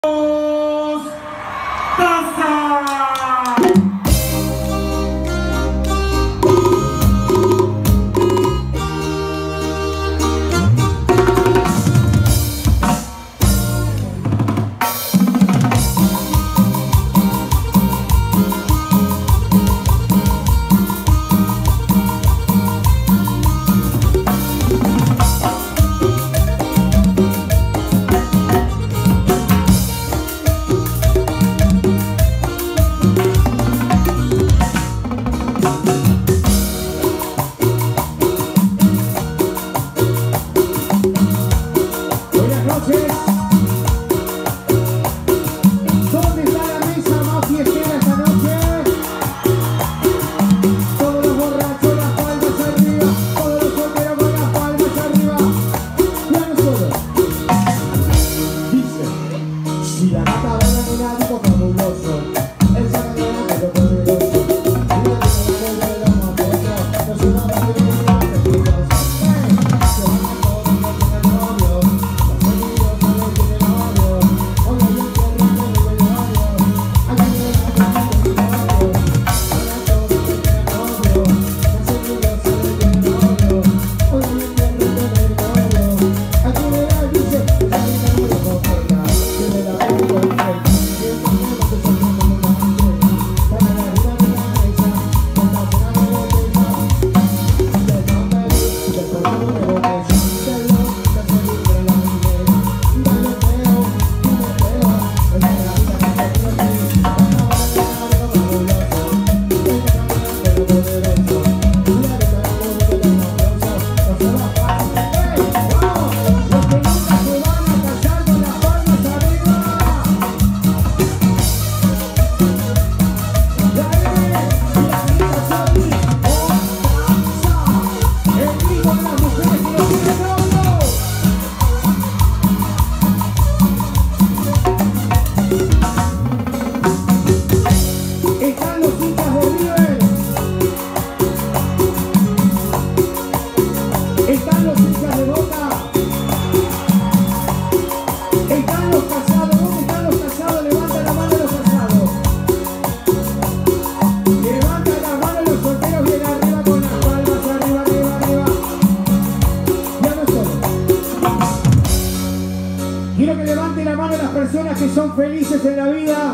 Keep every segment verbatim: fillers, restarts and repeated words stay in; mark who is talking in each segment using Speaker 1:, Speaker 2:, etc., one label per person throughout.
Speaker 1: Que son felices en la vida.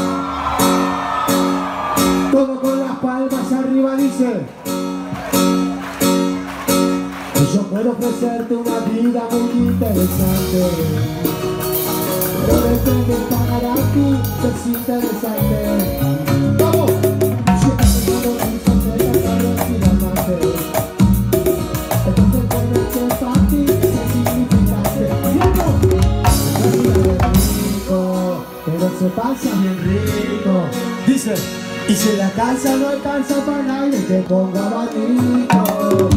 Speaker 1: Todo con las palmas arriba dice: yo puedo ofrecerte una vida muy interesante, pero depende de para ti es interesante. ¡Vamos! Se pasa bien rico, dice, y si la casa no alcanza para nadie, te ponga abanico.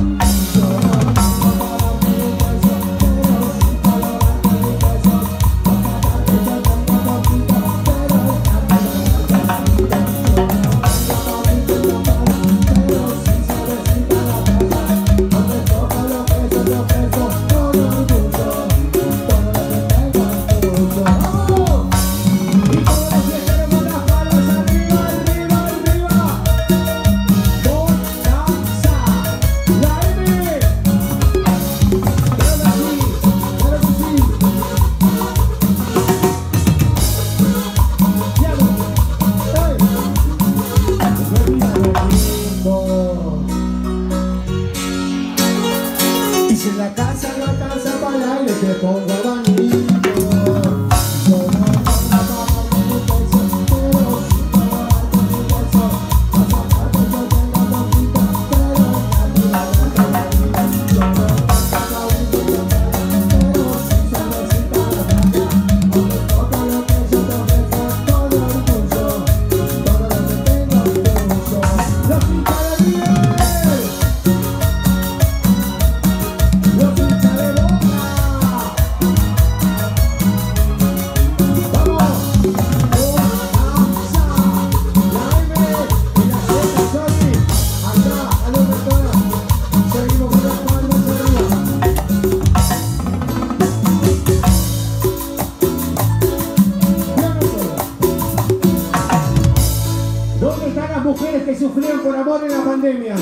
Speaker 1: mujeres que sufrían por amor en la pandemia.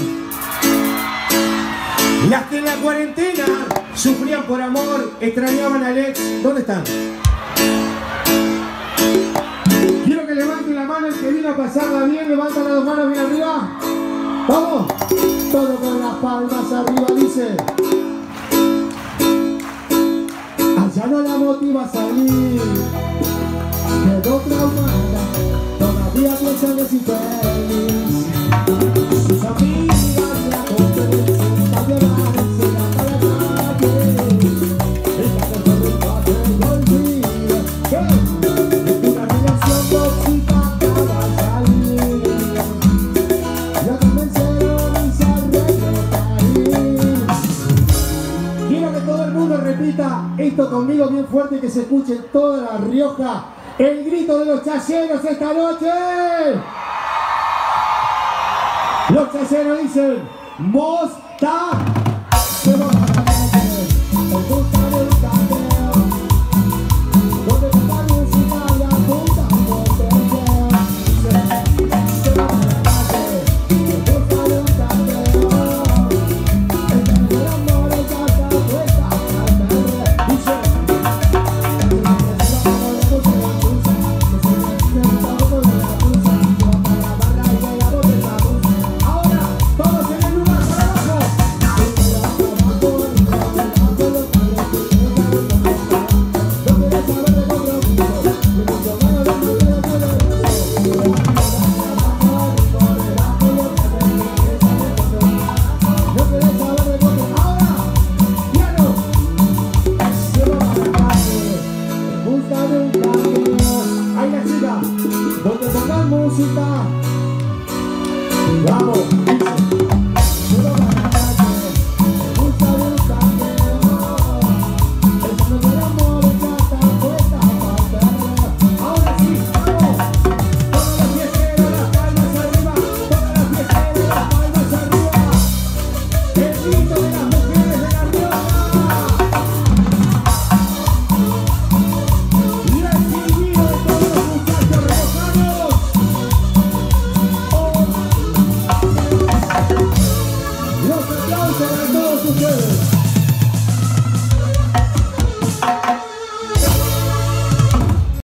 Speaker 1: Las que en la cuarentena sufrían por amor, extrañaban al ex. ¿Dónde están? Quiero que levanten la mano el que vino a pasarla bien. Levantan las dos manos bien arriba. ¡Vamos! Todo con las palmas arriba, dice. Allá no la motiva a salir. Quedó traumada, todavía piensa que es infeliz. Sus amigas la convencen a llevársela para la calle. Esta cosa de parte no olvida que una relación tóxica acaba de salir. La convencieron y se arregló país. Quiero que todo el mundo repita esto conmigo bien fuerte y que se escuche en toda La Rioja. El grito de los chayeros esta noche. Los chayeros dicen: Mosta. Se va a caer, el gusta del cambio. Donde está la música y apunta un botellón. Se va a caer, el gusta del cambio. El primer amor es hasta puesta a perder. Dice: donde pongan música, vamos.